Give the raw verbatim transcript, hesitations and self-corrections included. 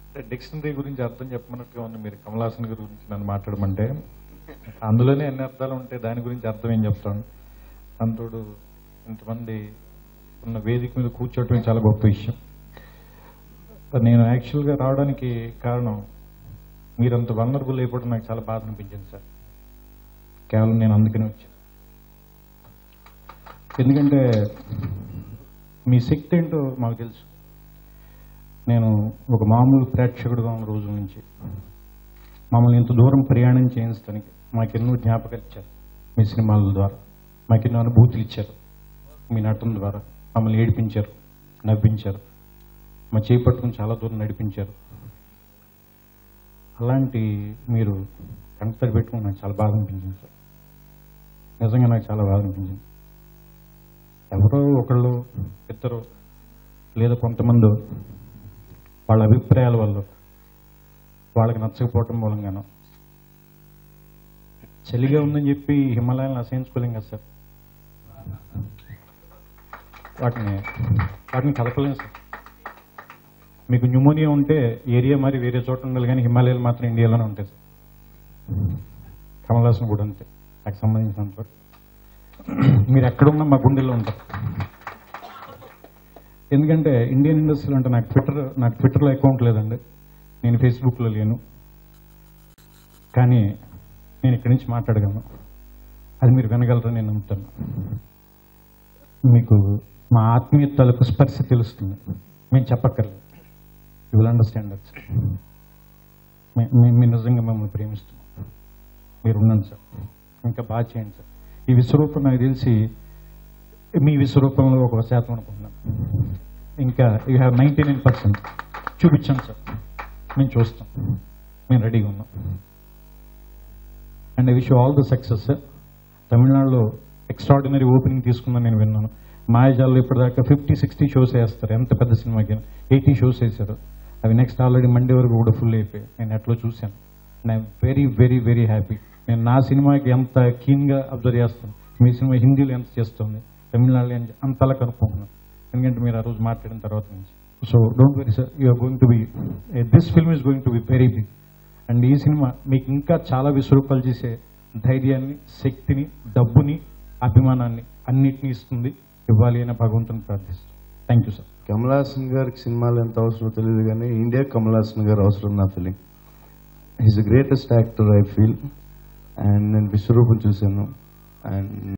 Dictionary గురించి అర్థం చెప్పమన్నట్టుగా ఉంది. మీరు కమల్ హాసన్ గురించి నన్ను మాట్లాడమంటే అందులోనే ఎన్ని అర్థాలు ఉంటాయి, దాని గురించి అర్థం ఏం చెప్తాను. అంతోడు ఇంతమంది ఉన్న వేదిక మీద కూర్చోవటం చాలా గొప్ప విషయం. నేను యాక్చువల్గా రావడానికి కారణం మీరంత వనరబుల్ అయిపోవడం నాకు చాలా బాధ అనిపించింది సార్. కేవలం నేను అందుకనే వచ్చాను. ఎందుకంటే మీ శక్తి ఏంటో మాకు తెలుసు. నేను ఒక మామూలు ప్రేక్షకుడుగా ఉన్న రోజుల నుంచి మమ్మల్ని ఇంత దూరం ప్రయాణం చేయించడానికి మాకెన్నో జ్ఞాపకాలు ఇచ్చారు. మీ సినిమాల ద్వారా మాకెన్నో అనుభూతులు ఇచ్చారు. మీ నటన ద్వారా మమ్మల్ని ఏడిపించారు, నవ్వించారు, మా చేపట్టుకుని చాలా దూరం నడిపించారు. అలాంటి మీరు కంటతడి పెట్టుకుని నాకు చాలా బాధ అనిపించింది సార్. నిజంగా నాకు చాలా బాధ అనిపించింది. ఎవరో ఒకళ్ళు ఇద్దరు లేదా కొంతమంది వాళ్ళ అభిప్రాయాల వల్ల వాళ్ళకి నచ్చకపోవటం మూలంగానో చలిగా ఉందని చెప్పి హిమాలయాలను అసహించుకోలేం కదా సార్. వాటిని వాటిని కలపలేం సార్. మీకు న్యూమోనియా ఉంటే ఏరియా మరి వేరే చోట ఉండాలి, కానీ హిమాలయాలు మాత్రం ఇండియాలోనే ఉంటాయి సార్. కమల్ హాసన్ కూడా అంతే. నాకు సంబంధించినంత మీరు ఎక్కడున్నా మా గుండెల్లో ఉంటారు. ఎందుకంటే ఇండియన్ ఇండస్ట్రీలో అంటే నాకు ట్విట్టర్ నాకు ట్విట్టర్లో అకౌంట్ లేదండి, నేను ఫేస్బుక్లో లేను, కానీ నేను ఇక్కడి నుంచి మాట్లాడగలను. అది మీరు వినగలరని నేను నమ్ముతాను. మీకు మా ఆత్మీయతలకు స్పర్శ తెలుస్తుంది, మేము చెప్పక్కర్లేదు. You will understand that. మేము నిజంగా మిమ్మల్ని ప్రేమిస్తున్నాం. మీరు ఉండండి సార్, ఇంకా బాగా చేయండి సార్. ఈ విశ్వరూపం నాకు తెలిసి మీ విశ్వరూపంలో ఒక శాతం అనుకుంటున్నాను. ఇంకా you have ninety nine percent చూపించాను సార్. మేము చూస్తాం, మేము రెడీగా ఉన్నాం. And I wish all the success sir. తమిళనాడులో ఎక్స్ట్రాడినరీ ఓపెనింగ్ తీసుకుందని నేను విన్నాను. మాయాజాల్లో ఇప్పటిదాకా ఫిఫ్టీ సిక్స్టీ షోస్ వేస్తారు, ఎంత పెద్ద సినిమాకి. ఎయిటీ షోస్ వేశారు. అవి నెక్స్ట్ ఆల్రెడీ మండే వరకు కూడా ఫుల్ అయిపోయాయి. నేను ఎట్లా చూశాను. And I'm very very very happy. నేను నా సినిమాకి ఎంత కీన్గా అబ్జర్వ్ చేస్తాను, మీ సినిమా హిందీలో ఎంత చేస్తుంది, తమిళనాడులో అంతలా కనుక్కుంటున్నాను. ఎందుకంటే మీరు ఆ రోజు మాట్లాడిన తర్వాత నుంచి. So don't worry sir, you're going to be this film is going to be very big. And ఈ సినిమా మీకు ఇంకా చాలా విశ్వరూపాలు చేసే ధైర్యాన్ని, శక్తిని, డబ్బుని, అభిమానాన్ని అన్నిటినీ ఇస్తుంది. ఇవ్వాలి అని భగవంతుని ప్రార్థిస్తాను. Thank you sir. Kamal Haasan గారికి సినిమాలు ఎంత అవసరం తెలియదు, కానీ ఇండియా కమల్ హాసన్ గారు అవసరం నా feeling. He's the greatest actor I feel. And నేను విశ్వరూపం చూశాను. అండ్